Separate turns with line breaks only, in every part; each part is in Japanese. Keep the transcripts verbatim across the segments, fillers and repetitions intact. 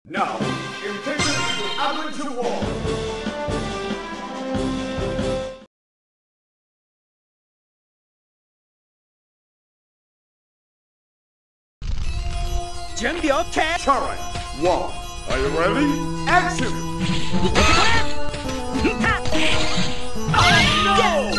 Now, intentions will ugly to war.
準備 OK!
Turret one. Are you ready? Action!
Oh no!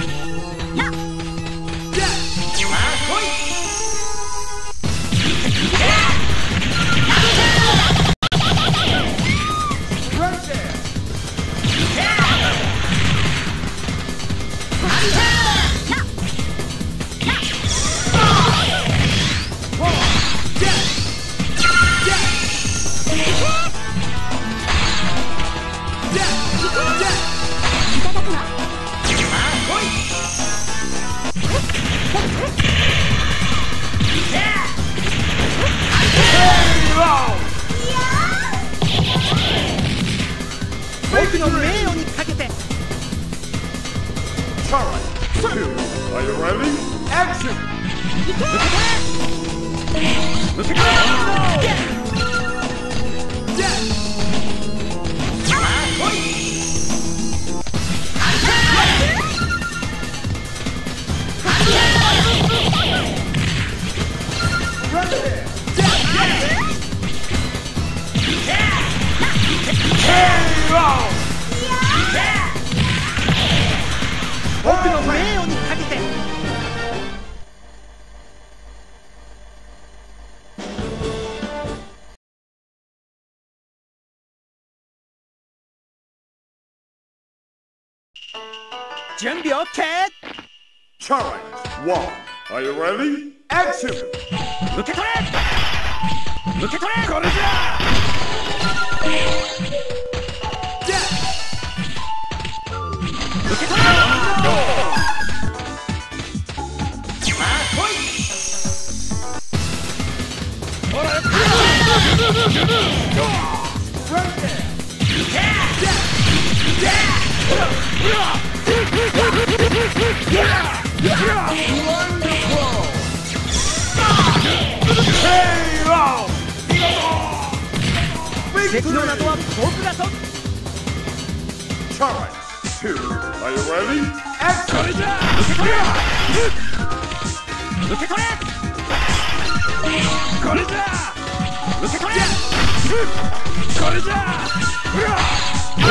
僕の名誉にかけて
Turret two. Are you ready? Action!
抜けた 僕の名誉にかけて準備 OK!
Turret one. Are you ready? Action!
受け取れ受け取れこれじゃ受け取れ敵の謎は僕が解く
Turret two. Are you ready?
それじゃあ受け取れ受け取れこれじゃあ受け取れこれじゃあ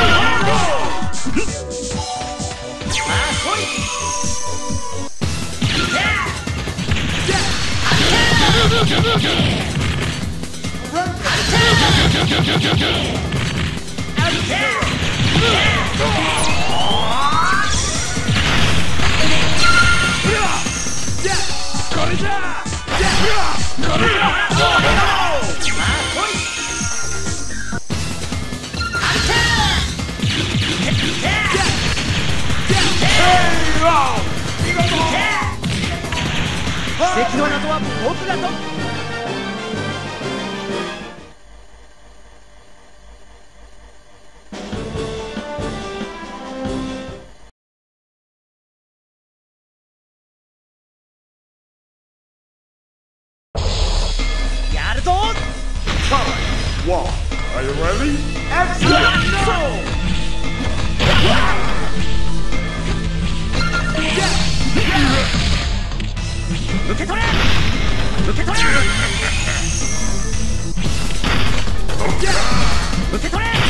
奇跡の謎は僕が解くやるぞ
Turret one. Are you ready? Action! No!
受け取れ受け取れ受け取れ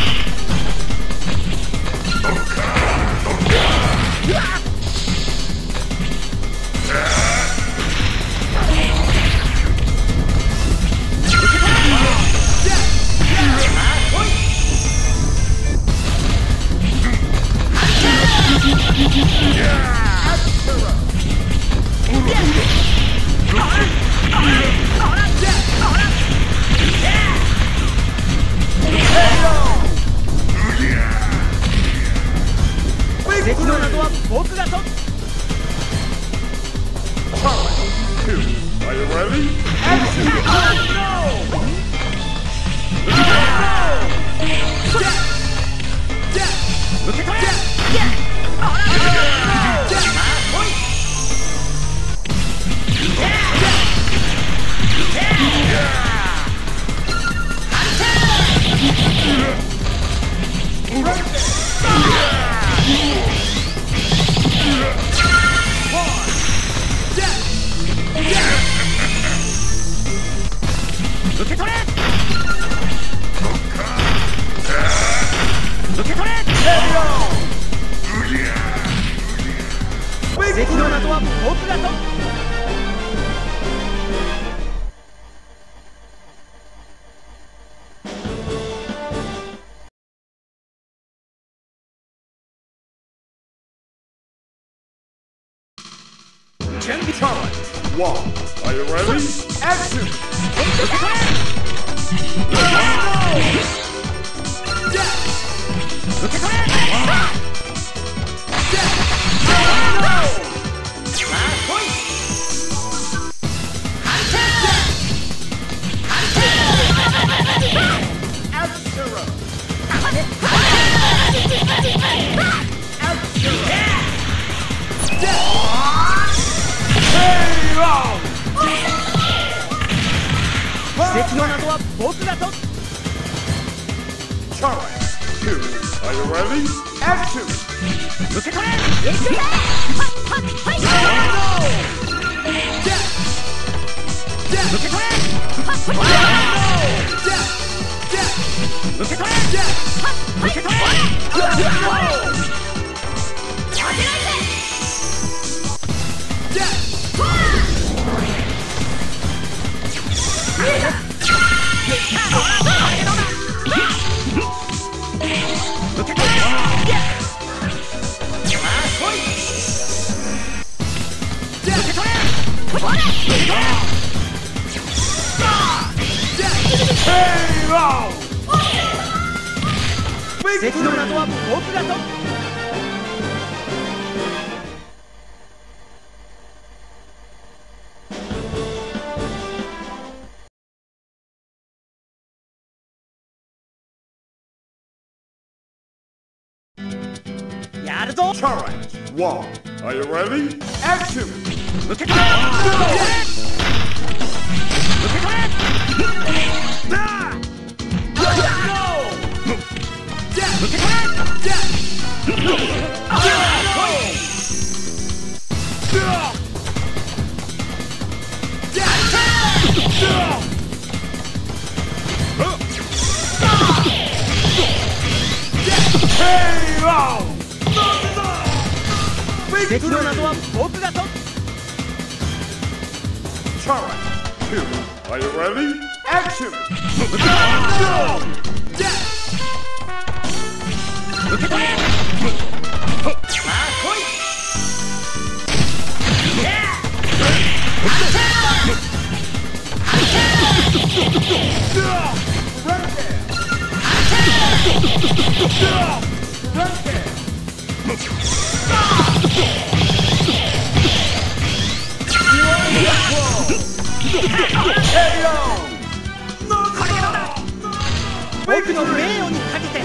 敵の謎は僕が解く
Turret two. Are you ready? Action!
Oh no!受け取れこ準備
One. Are you ready? Action! Hey,
奇跡の謎は僕だと
Challenge two. Are you ready? Action!
受け取れ 受け取れ 奇跡の謎は僕だと やるぞ
Challenge one. Are you ready? Action!
受け取れ受け取れ 奇跡の謎は僕だと
Challenge two. Are you ready? Action!
受け取れ 僕の名誉にかけて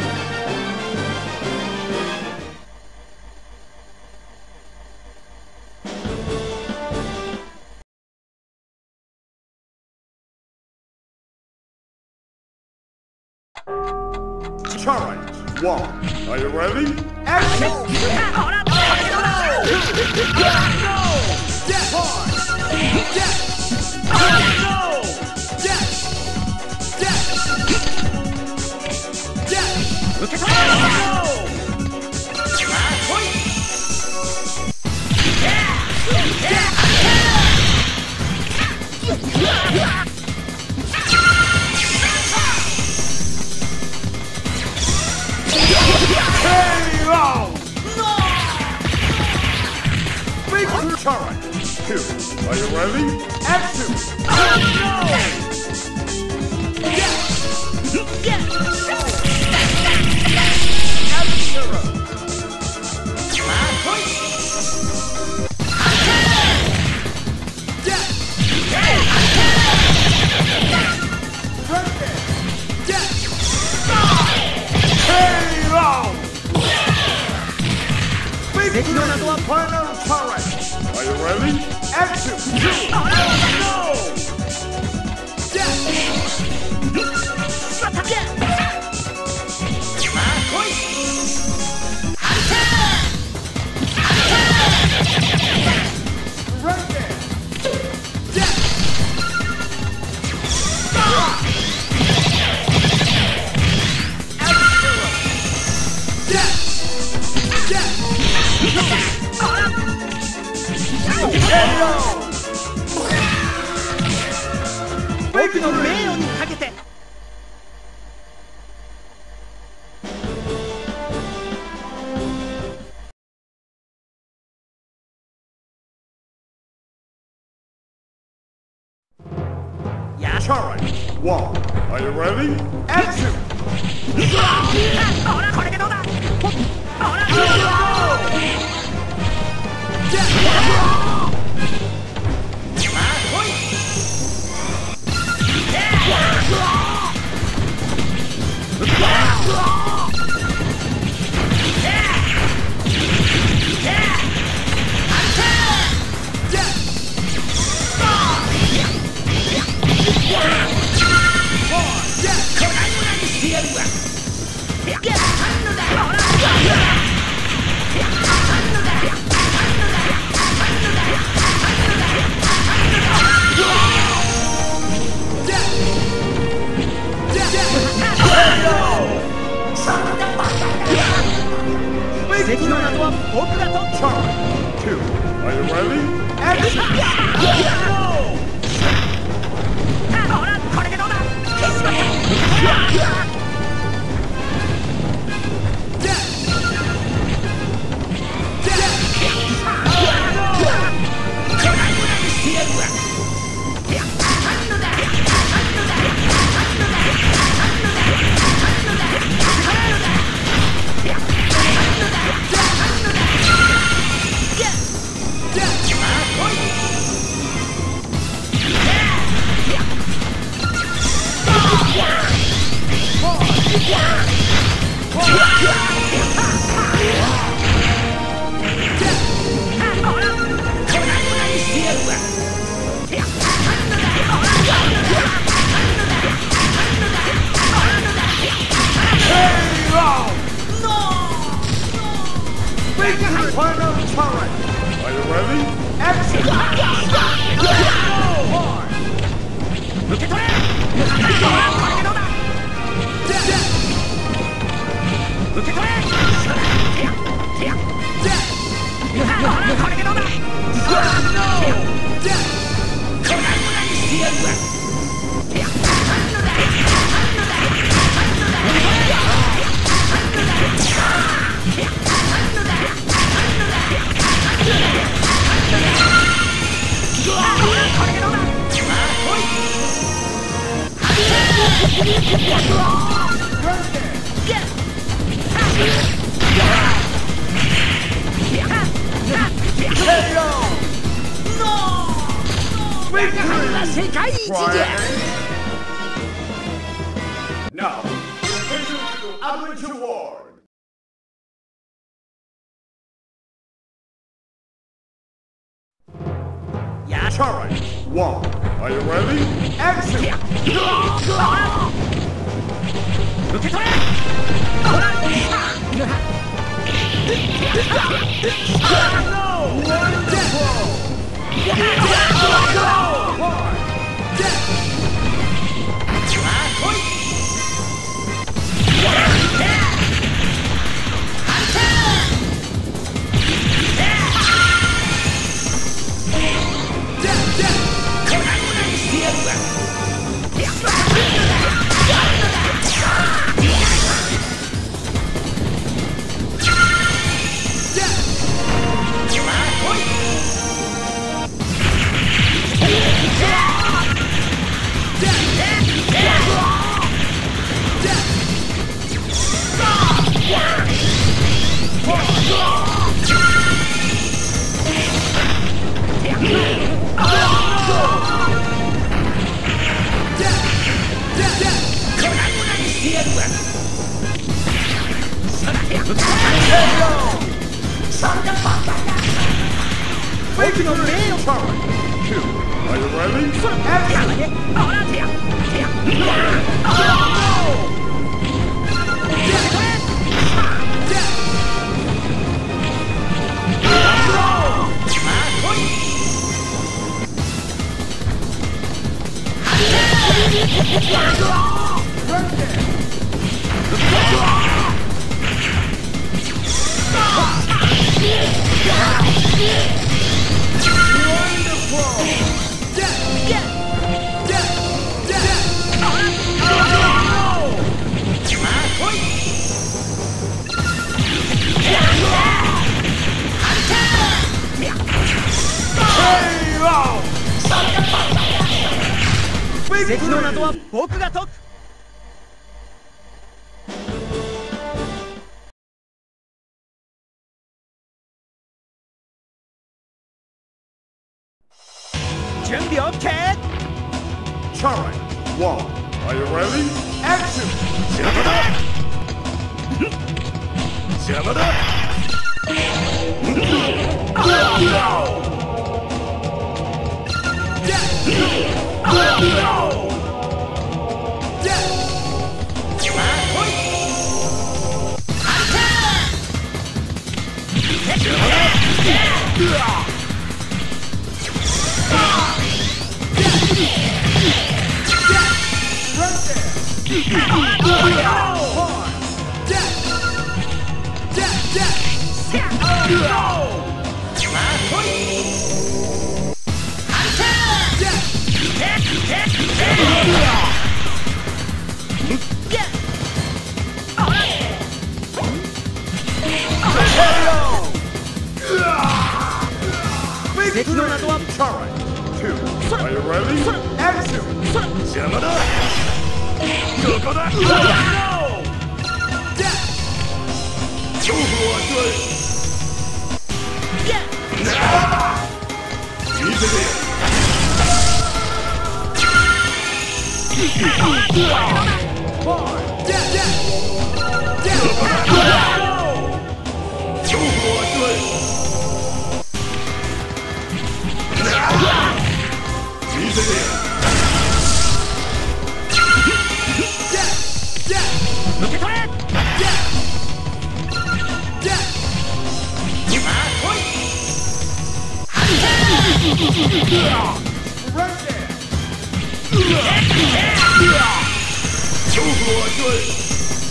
Challenge one. Are you ready? Action! Challenge two. Are you ready? Action! Final challenge. Are you ready? Action! Oh, no! Yes! Right there! Yes! Yes! Yes! K O! turret. One. Are you ready? Action.
ほらこれでどうだ。ほら敵の謎は僕が取った。
Two. Are you ready? Action.
ほらこれでどうだ。
Final turret. Are you ready? Action.
Look at that! 世界一じゃ。
Now, attention to Adventure World. Turret. One. Are you ready? Action. Waiting on me. Two. Are you ready? Action. Wonderful.
奇跡の謎は僕が解く。準備 OK。
Challenge one. Are you ready? Action!
邪魔だ邪魔だ奇跡の謎は
Challenge two. Are you ready? Action!
邪魔だどこだ恐怖を味わえ見せて恐怖を味わえ見せて受け取れ恐怖を味わえ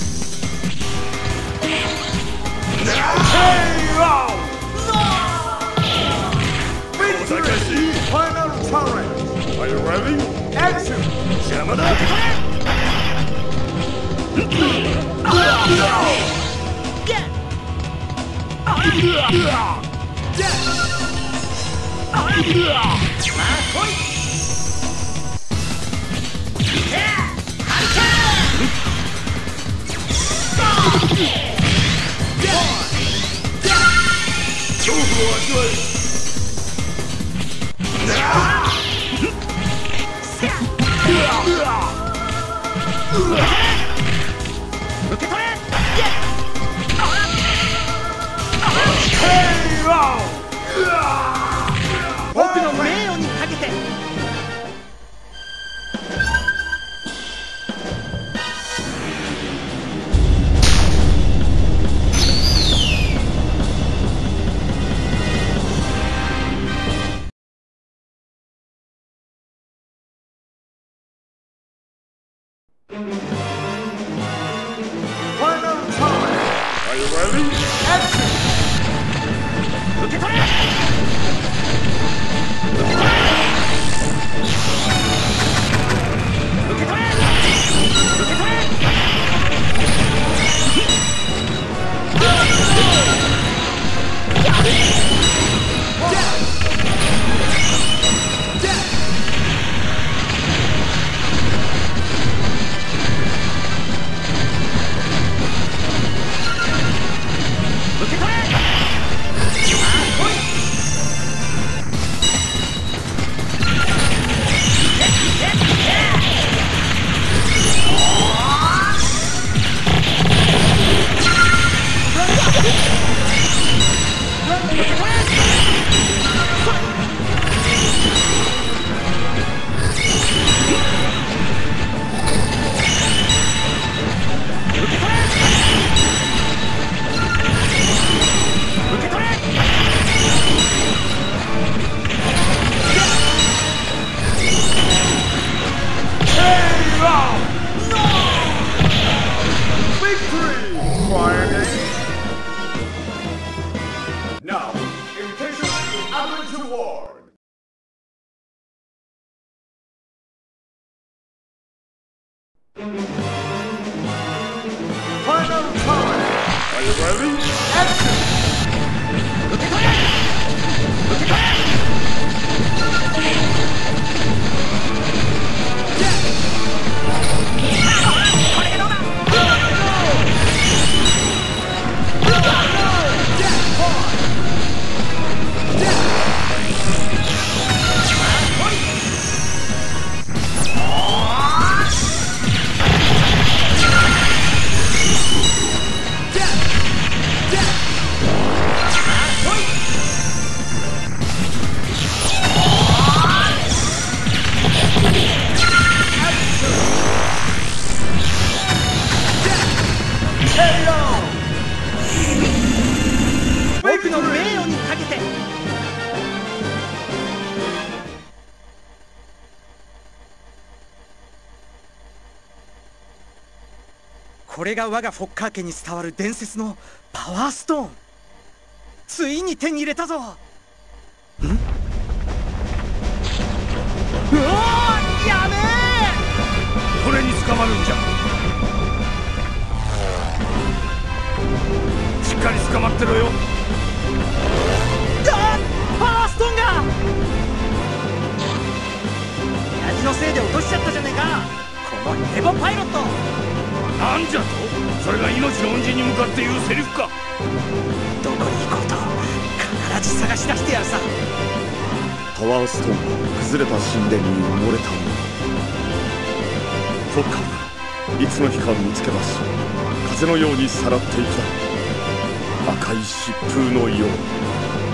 Final challenge. Are you ready? Action!
邪魔だ恐怖を味わえ受け取れ僕の名誉にかけて
Final challenge. Are you ready? Action!
受け取れ
Now, invitation to Average Award. Final time. Are you ready? Action! Yeah!
僕の名誉にかけて。これが我がフォッカー家に伝わる伝説のパワーストーン。ついに手に入れたぞ。ん？うわー、やべえ！
これに捕まるんじゃ。しっかり捕まってろよ。
あっ、パワーストーンが！親父のせいで落としちゃったじゃねえか、このヘボパイロット。
なんじゃと？それが命の恩人に向かって言うセリフか。
どこに行こうと必ず探し出してやるさ。
パワーストーンが崩れた神殿に埋もれたもの。フォッカーがいつの日か見つけ出し、風のようにさらっていくだろう。赤い疾風のように。